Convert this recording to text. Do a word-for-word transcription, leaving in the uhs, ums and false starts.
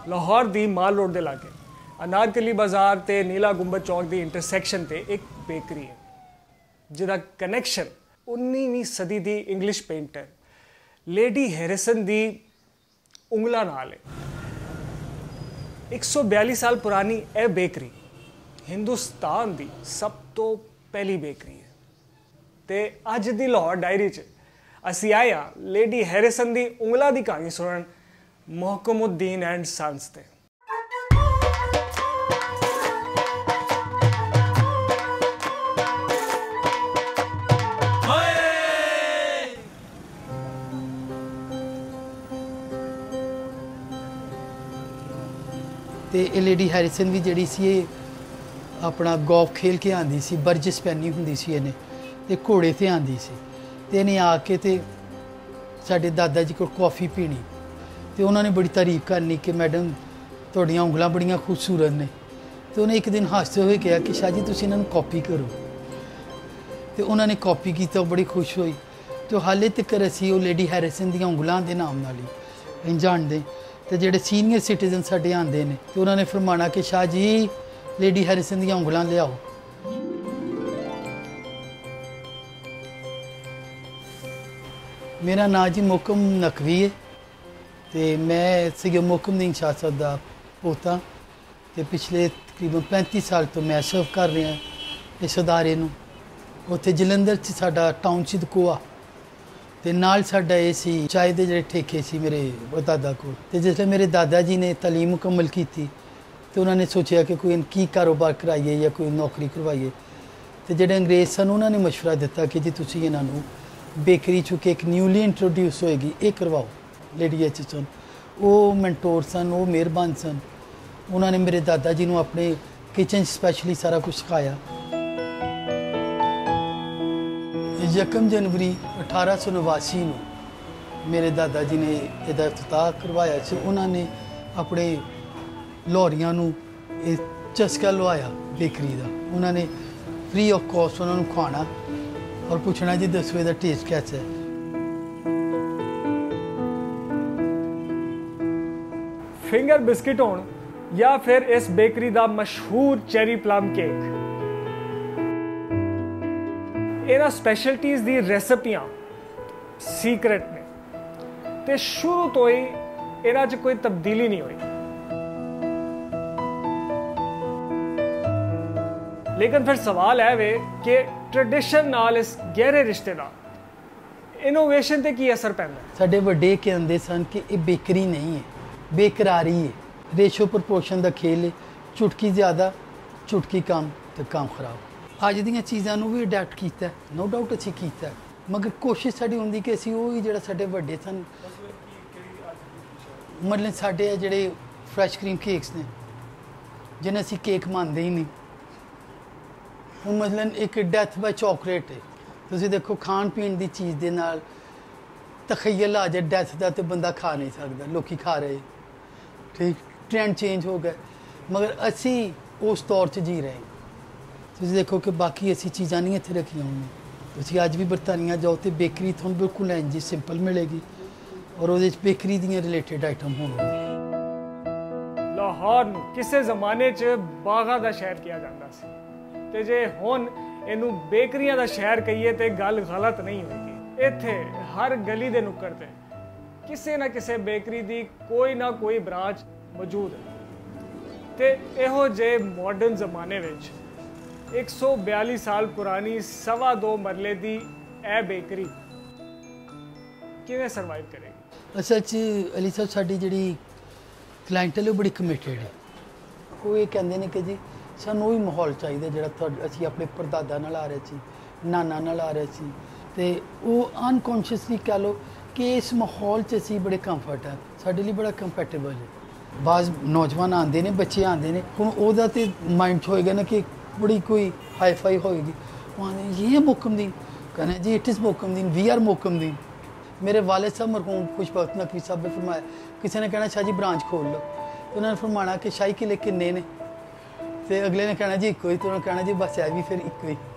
ਲਾਹੌਰ ਦੀ ਮਾਲ road ਦੇ ਲਾਗੇ ਅਨਾਰਕਲੀ ਬਾਜ਼ਾਰ ਤੇ ਨੀਲਾ ਗੁੰਬਦ ਚੌਕ ਦੀ ਇੰਟਰਸੈਕਸ਼ਨ ਤੇ ਇੱਕ ਬੇਕਰੀ ਹੈ ਜਿਹਦਾ ਕਨੈਕਸ਼ਨ उन्नीवीं सदी ਦੀ ਇੰਗਲਿਸ਼ ਪੇਂਟਰ ਲੇਡੀ ਹੈਰਿਸਨ ਦੀ ਉਂਗਲਾਂ ਨਾਲ ਹੈ। एक सौ बयालीस साल पुरानी यह बेकरी हिंदुस्तान की सब तो पहली बेकरी है ते अज दी लाहौर डायरी च असी आए हाँ लेडी हैरिसन की उंगलों की कहानी सुनन मोहकमुद्दीन एंड सन्स ते। ਤੇ ਇਹ ਲੇਡੀ ਹੈਰਿਸਨ ਵੀ ਜਿਹੜੀ ਸੀ ਇਹ ਆਪਣਾ ਗੋਲਫ ਖੇਲ ਕੇ ਆਂਦੀ ਸੀ, ਬਰਜਸ ਪੈਣੀ ਹੁੰਦੀ ਸੀ ਇਹਨੇ ਤੇ ਘੋੜੇ ਤੇ ਆਂਦੀ ਸੀ ਤੇ ਇਹਨੇ ਆ ਕੇ ਤੇ ਸਾਡੇ ਦਾਦਾ ਜੀ ਕੋਲ ਕਾਫੀ ਪੀਣੀ ਤੇ ਉਹਨਾਂ ਨੇ ਬੜੀ ਤਾਰੀਫ ਕਰਨੀ ਕਿ ਮੈਡਮ ਤੁਹਾਡੀਆਂ ਉਂਗਲਾਂ ਬੜੀਆਂ ਖੂਬਸੂਰਤ ਨੇ ਤੇ ਉਹਨੇ ਇੱਕ ਦਿਨ ਹੱਸਦੇ ਹੋਏ ਕਿਹਾ ਕਿ ਸ਼ਾਹ ਜੀ ਤੁਸੀਂ ਇਹਨਾਂ ਨੂੰ ਕਾਪੀ ਕਰੋ ਤੇ ਉਹਨਾਂ ਨੇ ਕਾਪੀ ਕੀਤੀ, ਉਹ ਬੜੀ ਖੁਸ਼ ਹੋਈ ਤੇ ਹਾਲੇ ਤੱਕ ਅਸੀਂ ਉਹ ਲੇਡੀ ਹੈਰਿਸਨ ਦੀਆਂ ਉਂਗਲਾਂ ਦੇ ਨਾਮ ਨਾਲ ਹੀ ਜਾਣਦੇ ਤੇ ਜਿਹੜੇ ਸੀਨੀਅਰ ਸਿਟੀਜ਼ਨ ਸਾਡੇ ਆਉਂਦੇ ਨੇ ਤੇ ਉਹਨਾਂ ਨੇ ਫਰਮਾਣਾ ਕਿ ਸ਼ਾਹ ਜੀ ਲੇਡੀ ਹੈਰਿਸਨ ਦੀਆਂ ਉਂਗਲਾਂ ਲਿਆਓ। ਮੇਰਾ ਨਾਂ ਜੀ ਮੋਹਕਮ ਨਕਵੀ ਹੈ ਤੇ ਮੈਂ ਸੀਗੇ ਮੁਹਕਮਦੀਨ ਸ਼ਾਹ ਸਾਹਿਬ ਦਾ ਪੋਤਾ ਤੇ ਪਿਛਲੇ ਤਕਰੀਬਨ ਪੈਂਤੀ ਸਾਲ ਤੋਂ ਮੈਂ ਸਰਵ ਕਰ ਰਿਹਾ ਇਸ ਅਦਾਰੇ ਨੂੰ। ਉੱਥੇ ਜਲੰਧਰ 'ਚ ਸਾਡਾ ਟਾਊਨਸ਼ਿਪ ਕੋਆ ਤੇ ਨਾਲ ਸਾਡਾ ਇਹ ਸੀ ਚਾय ਦੇ ਜਿਹੜੇ ਠੇਕੇ ਸੀ ਮੇਰੇ ਦਾਦਾ ਕੋਲ ਤੇ ਜਿਸਲੇ ਮੇਰੇ ਦਾਦਾ ਜੀ ਨੇ ਤਾਲੀਮ ਮੁਕੰਮਲ ਕੀਤੀ ਤੇ ਉਹਨਾਂ ਨੇ ਸੋਚਿਆ ਕਿ ਕੋਈ ਕੀ ਕਾਰੋਬਾਰ ਕਰਾਈਏ ਜਾਂ ਕੋਈ ਨੌਕਰੀ ਕਰਵਾਈਏ ਤੇ ਜਿਹੜੇ ਅੰਗਰੇਜ਼ ਸਨ ਉਹਨਾਂ ਨੇ ਮਸ਼ਵਰਾ ਦਿੱਤਾ ਕਿ ਜੀ ਤੁਸੀਂ ਇਹਨਾਂ ਨੂੰ ਬੇਕਰੀ ਚੁੱਕੇ ਇੱਕ ਨਿਊਲੀ ਇੰਟਰੋਡਿਊਸ ਹੋਏਗੀ ਇਹ ਕਰਵਾਓ। ਲੇਡੀ ਐਚਸਨ ਉਹ ਮੈਂਟੋਰ ਸਨ, ਉਹ ਮਿਹਰਬਾਨ ਸਨ, ਉਹਨਾਂ ਨੇ ਮੇਰੇ ਦਾਦਾ ਜੀ ਨੂੰ ਆਪਣੇ ਕਿਚਨ ਸਪੈਸ਼ਲੀ ਸਾਰਾ ਕੁਝ ਸਿਖਾਇਆ। यकम जनवरी अठारह सौ नवासी में मेरे दादा जी ने इसका इफ्तिताह करवाया से उन्होंने अपने लाहौरियां नूं चस्का लवाया बेकरी का। उन्होंने फ्री ऑफ कॉस्ट उन्होंने खुआना और पूछना जी दसो इसका टेस्ट कैसा है। फिंगर बिस्किट होण या फिर इस बेकरी का मशहूर चेरी प्लम केक ਇਹਨਾਂ ਸਪੈਸ਼ਲਟੀਜ਼ ਦੀ ਰੈਸਿਪੀਆਂ ਸੀਕ੍ਰੇਟ ਨੇ ਤੇ ਸ਼ੁਰੂ ਤੋਂ ਹੀ ਇਹਨਾਂ 'ਚ ਕੋਈ ਤਬਦੀਲੀ ਨਹੀਂ ਹੋਈ। ਲੇਕਿਨ ਫਿਰ ਸਵਾਲ ਹੈ ਵੇ ਕਿ ਟ੍ਰੈਡੀਸ਼ਨ ਨਾਲ ਇਸ ਗਹਿਰੇ ਰਿਸ਼ਤੇ ਦਾ ਇਨੋਵੇਸ਼ਨ ਤੇ ਕੀ ਅਸਰ ਪੈਂਦਾ। ਸਾਡੇ ਵੱਡੇ ਕਹਿੰਦੇ ਸਨ ਕਿ ਇਹ ਬੇਕਰੀ ਨਹੀਂ ਹੈ, ਬੇਕਰਾਰੀ ਹੈ, ਰੇਸ਼ੋ ਪ੍ਰਪੋਰਸ਼ਨ ਦਾ ਖੇਲ ਹੈ, ਚੁਟਕੀ ਜ਼ਿਆਦਾ ਚੁਟਕੀ ਕਮ ਤੇ ਕੰਮ ਖਰਾਬ। ਅੱਜ ਦੀਆਂ ਚੀਜ਼ਾਂ ਨੂੰ ਵੀ ਅਡੈਪਟ ਕੀਤਾ ਨੋ ਡਾਊਟ ਅਸੀਂ ਕੀਤਾ ਮਗਰ ਕੋਸ਼ਿਸ਼ ਸਾਡੀ ਹੁੰਦੀ ਕਿ ਅਸੀਂ ਉਹ ਹੀ ਜਿਹੜਾ ਸਾਡੇ ਵੱਡੇ ਸਨ ਮਤਲਬ ਸਾਡੇ ਜਿਹੜੇ ਫਰੈਸ਼ ਕਰੀਮ ਕੇਕਸ ਨੇ ਜਿਹਨਾਂ ਅਸੀਂ ਕੇਕ ਮੰਨਦੇ ਹੀ ਨਹੀਂ। ਹੁਣ ਮਤਲਬ ਇੱਕ ਡੈਥ ਬਾਈ ਚਾਕਲੇਟ ਹੈ, ਤੁਸੀਂ ਦੇਖੋ ਖਾਣ ਪੀਣ ਦੀ ਚੀਜ਼ ਦੇ ਨਾਲ ਤਖਯਲ ਆ ਜਾਏ ਡੈਥ ਦਾ ਤੇ ਬੰਦਾ ਖਾ ਨਹੀਂ ਸਕਦਾ, ਲੋਕੀ ਖਾ ਰਹੇ ਠੀਕ ਟ੍ਰੈਂਡ ਚੇਂਜ ਹੋ ਗਿਆ ਮਗਰ ਅਸੀਂ ਉਸ ਦੌਰ 'ਚ ਜੀ ਰਹੇ। ਤੁਸੀਂ ਦੇਖੋ ਕਿ ਬਾਕੀ ਐਸੀ ਚੀਜ਼ਾਂ ਨਹੀਂ ਇੱਥੇ ਰੱਖੀਆਂ ਹੋਈਆਂ। ਤੁਸੀਂ ਅੱਜ ਵੀ ਬਰਤਾਨੀਆ ਜਾਓ ਤੇ ਬੇਕਰੀ ਤੁਹਾਨੂੰ ਬਿਲਕੁਲ ਇੰਝ ਸਿੰਪਲ ਮਿਲੇਗੀ ਔਰ ਉਹਦੇ 'ਚ ਬੇਕਰੀ ਦੀਆਂ ਰਿਲੇਟਡ ਆਈਟਮ ਹੋਣਗੇ। ਲਾਹੌਰ ਨੂੰ ਕਿਸੇ ਜ਼ਮਾਨੇ 'ਚ ਬਾਗਾਂ ਦਾ ਸ਼ਹਿਰ ਕਿਹਾ ਜਾਂਦਾ ਸੀ ਤੇ ਜੇ ਹੁਣ ਇਹਨੂੰ ਬੇਕਰੀਆਂ ਦਾ ਸ਼ਹਿਰ ਕਹੀਏ ਤੇ ਗੱਲ ਗਲਤ ਨਹੀਂ ਹੋਏਗੀ। ਇੱਥੇ ਹਰ ਗਲੀ ਦੇ ਨੁੱਕਰ ਤੇ ਕਿਸੇ ਨਾ ਕਿਸੇ ਬੇਕਰੀ ਦੀ ਕੋਈ ਨਾ ਕੋਈ ਬ੍ਰਾਂਚ ਮੌਜੂਦ ਹੈ ਤੇ ਇਹੋ ਜਿਹੇ ਮਾਡਰਨ ਜ਼ਮਾਨੇ ਵਿੱਚ एक सौ बयालीस साल पुरानी सवा दो मरले दी ए बेकरी किवें सर्वाइव करेगी। असल च अली साहब साडी जिहड़ी क्लाइंटल है बड़ी कमिटेड है। वो ये कहंदे ने कि जी सानू वही माहौल चाहिए जिहड़ा असीं अपने परदादा नाल आ रहे सी, नाना नाल आ रहे सी ते वो अनकॉन्शियसली कह लो कि इस माहौल च असीं बड़े कंफर्ट है, साडे लई बड़ा कंफर्टेबल है। बाज़ नौजवान आंदे ने, बच्चे आंदे ने, हुण ओहदा ते माइंड च होएगा ना कि बड़ी कोई हाई फाई होएगी, वहाँ ये मोहकमदीन कहना जी it is Mohkamdin, we are Mohkamdin. मेरे वालिद साहब मरहूम खुशबख्त नकवी साहब ने फरमाया किसी ने कहना शाह जी ब्रांच खोल लो तो उन्होंने फरमाना कि शाही किले किन्ने ने ते अगले ने कहना जी इको ही तो उन्होंने कहना जी बस है भी फिर इको ही।